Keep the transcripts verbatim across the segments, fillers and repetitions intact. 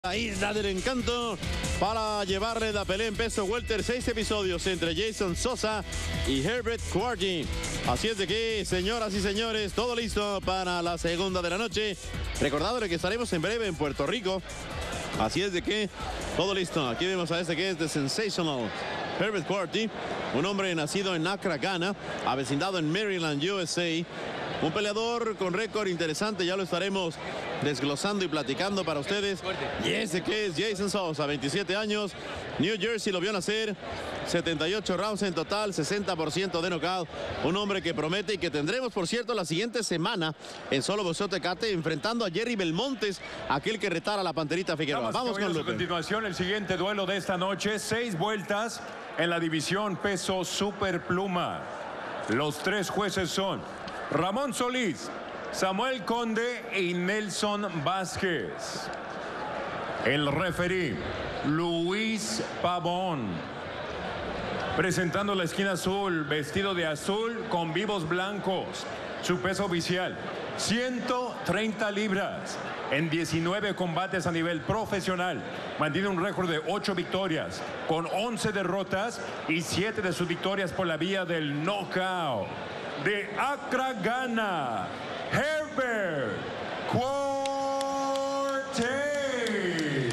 La Isla del Encanto para llevarle la pelea en peso welter. Seis episodios entre Jason Sosa y Herbert Quartey. Así es de que, señoras y señores, todo listo para la segunda de la noche. Recordándole que estaremos en breve en Puerto Rico. Así es de que, todo listo. Aquí vemos a este que es The Sensational Herbert Quartey, un hombre nacido en Accra, Ghana, avecindado en Maryland, U S A. Un peleador con récord interesante, ya lo estaremos desglosando y platicando para ustedes. Y ese que es Jason Sosa, veintisiete años, New Jersey, lo vio nacer, setenta y ocho rounds en total, sesenta por ciento de knockout. Un hombre que promete y que tendremos, por cierto, la siguiente semana en Solo Boxeo Tecate, enfrentando a Jerry Belmontes, aquel que retara a la Panterita Figueroa. Vamos, Vamos con Lupe. A continuación, el siguiente duelo de esta noche, seis vueltas en la división peso superpluma. Los tres jueces son Ramón Solís, Samuel Conde y Nelson Vázquez. El referí, Luis Pavón. Presentando la esquina azul, vestido de azul con vivos blancos. Su peso oficial, ciento treinta libras. En diecinueve combates a nivel profesional. Mantiene un récord de ocho victorias, con once derrotas y siete de sus victorias por la vía del knockout. De Accra, Ghana, Herbert Quartey.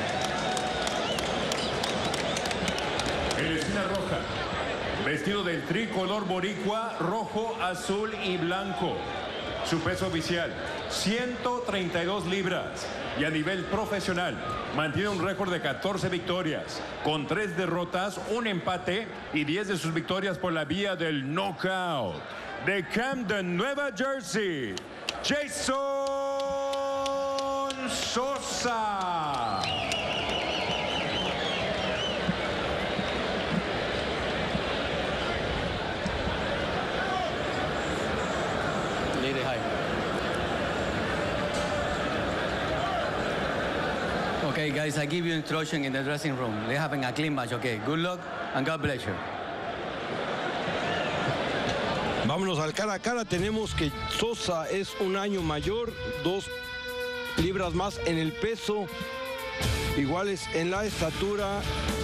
En la esquina roja, vestido del tricolor boricua, rojo, azul y blanco. Su peso oficial, ciento treinta y dos libras. Y a nivel profesional, mantiene un récord de catorce victorias, con tres derrotas, un empate y diez de sus victorias por la vía del knockout. De Camden, Nueva Jersey, Jason Sosa. Lady high. Okay, guys, I give you instruction in the dressing room. They're having a clean match, okay? Good luck and God bless you. Vámonos al cara a cara. Tenemos que Sosa es un año mayor, dos libras más en el peso, iguales en la estatura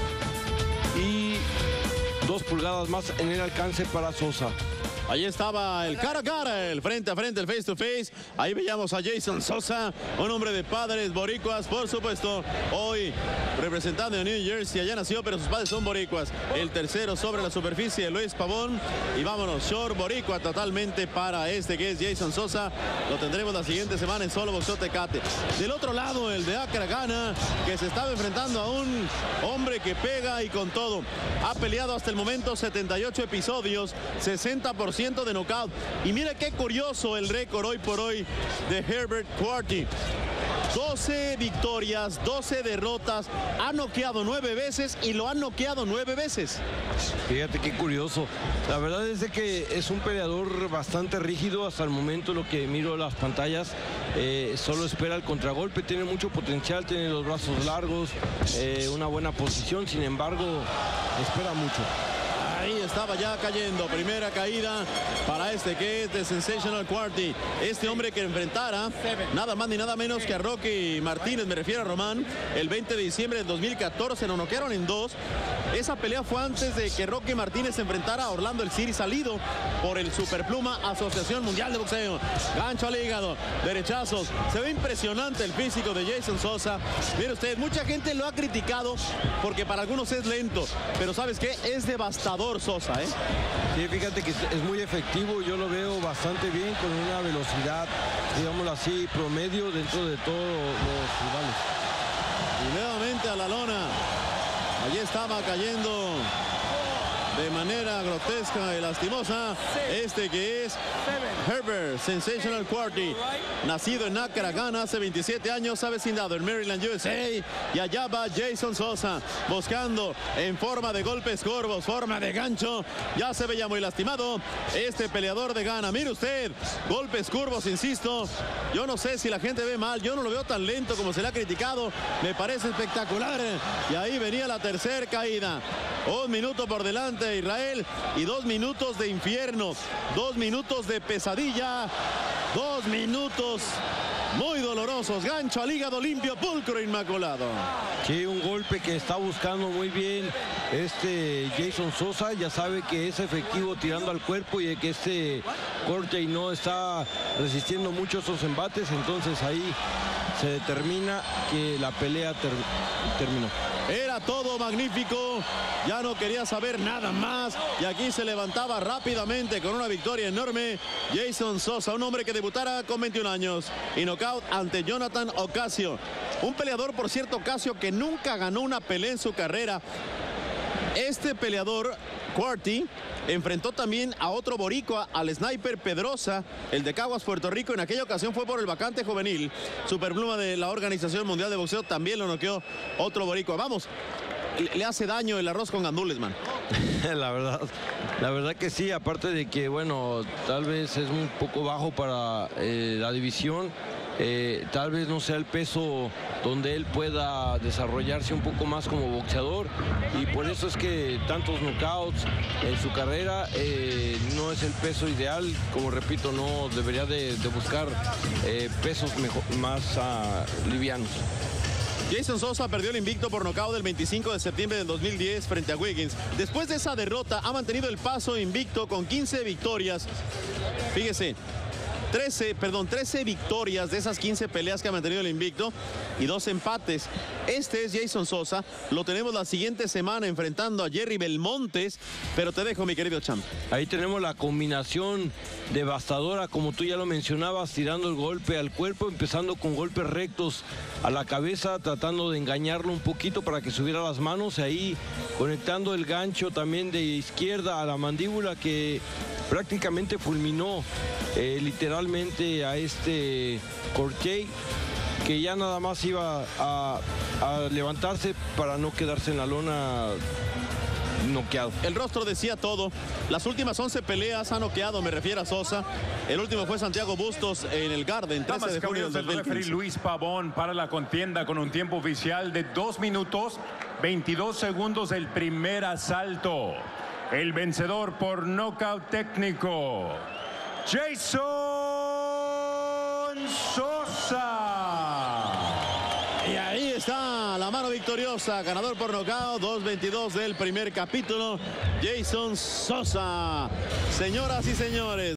y dos pulgadas más en el alcance para Sosa. Ahí estaba el cara a cara, el frente a frente, el face to face. Ahí veíamos a Jason Sosa, un hombre de padres boricuas, por supuesto. Hoy representando a New Jersey, allá nació, pero sus padres son boricuas. El tercero sobre la superficie, Luis Pavón. Y vámonos, short boricua totalmente para este que es Jason Sosa. Lo tendremos la siguiente semana en Solo Boxeo Tecate. Del otro lado, el de Accra, Ghana, que se estaba enfrentando a un hombre que pega y con todo. Ha peleado hasta el momento setenta y ocho episodios, sesenta por ciento de knockout. Y mira qué curioso el récord hoy por hoy de Herbert Quartey. doce victorias, doce derrotas, ha noqueado nueve veces y lo han noqueado nueve veces. Fíjate qué curioso. La verdad es de que es un peleador bastante rígido hasta el momento, lo que miro en las pantallas. Eh, solo espera el contragolpe, tiene mucho potencial, tiene los brazos largos, eh, una buena posición, sin embargo, espera mucho. Ahí estaba ya cayendo, primera caída para este que es The Sensational Quartey. Este hombre que enfrentara nada más ni nada menos que a Rocky Martínez, me refiero a Román, el veinte de diciembre del dos mil catorce, lo noquearon en dos. Esa pelea fue antes de que Rocky Martínez se enfrentara a Orlando El Ciri, salido por el Superpluma Asociación Mundial de Boxeo. Gancho al hígado, derechazos. Se ve impresionante el físico de Jason Sosa. Mire usted, mucha gente lo ha criticado porque para algunos es lento, pero ¿sabes qué? Es devastador Sosa, ¿eh? Sí, fíjate que es muy efectivo, yo lo veo bastante bien, con una velocidad, digámoslo así, promedio dentro de todos los rivales. Y nuevamente a la lona. Allí estaba cayendo de manera grotesca y lastimosa este que es Herbert Sensational Quartey, nacido en Accra, Ghana, hace veintisiete años, avecindado en Maryland, U S A. Y allá va Jason Sosa, buscando en forma de golpes curvos, forma de gancho. Ya se veía muy lastimado este peleador de Ghana. Mire usted, golpes curvos, insisto. Yo no sé si la gente ve mal, yo no lo veo tan lento como se le ha criticado. Me parece espectacular. Y ahí venía la tercera caída. Un minuto por delante, Israel, y dos minutos de infierno, dos minutos de pesadilla, dos minutos muy dolorosos. Gancho al hígado limpio, pulcro inmaculado. Sí, un golpe que está buscando muy bien este Jason Sosa. Ya sabe que es efectivo tirando al cuerpo y que este Courtney no está resistiendo mucho esos embates. Entonces ahí se determina que la pelea ter terminó. Era todo magnífico, ya no quería saber nada más y aquí se levantaba rápidamente con una victoria enorme. Jason Sosa, un hombre que debutara con veintiún años y knockout ante Jonathan Ocasio. Un peleador, por cierto, Ocasio, que nunca ganó una pelea en su carrera. Este peleador, Quarty, enfrentó también a otro boricua, al Sniper Pedrosa, el de Caguas, Puerto Rico. En aquella ocasión fue por el vacante juvenil. Superpluma de la Organización Mundial de Boxeo, también lo noqueó otro boricua. Vamos, le, le hace daño el arroz con gandules, man. La verdad, la verdad que sí, aparte de que, bueno, tal vez es un poco bajo para eh, la división. Eh, tal vez no sea el peso donde él pueda desarrollarse un poco más como boxeador, y por eso es que tantos knockouts en su carrera. Eh, no es el peso ideal, como repito, no debería de, de buscar eh, pesos mejor, más uh, livianos. Jason Sosa perdió el invicto por nocaut del veinticinco de septiembre del dos mil diez frente a Wiggins. Después de esa derrota ha mantenido el paso invicto con quince victorias. Fíjese, trece, perdón, trece victorias de esas quince peleas que ha mantenido el invicto y dos empates. Este es Jason Sosa. Lo tenemos la siguiente semana enfrentando a Jerry Belmontes. Pero te dejo, mi querido champ. Ahí tenemos la combinación devastadora, como tú ya lo mencionabas, tirando el golpe al cuerpo, empezando con golpes rectos a la cabeza, tratando de engañarlo un poquito para que subiera las manos, ahí conectando el gancho también de izquierda a la mandíbula, que prácticamente fulminó eh, literalmente a este Courtney, que ya nada más iba a, a levantarse para no quedarse en la lona noqueado. El rostro decía todo. Las últimas once peleas ha noqueado, me refiero a Sosa. El último fue Santiago Bustos en el Garden, trece de junio del el referee Luis Pavón para la contienda con un tiempo oficial de dos minutos veintidós segundos del primer asalto. El vencedor por nocaut técnico, Jason Sosa. Y ahí está la mano victoriosa, ganador por nocaut, dos veintidós del primer capítulo, Jason Sosa. Señoras y señores.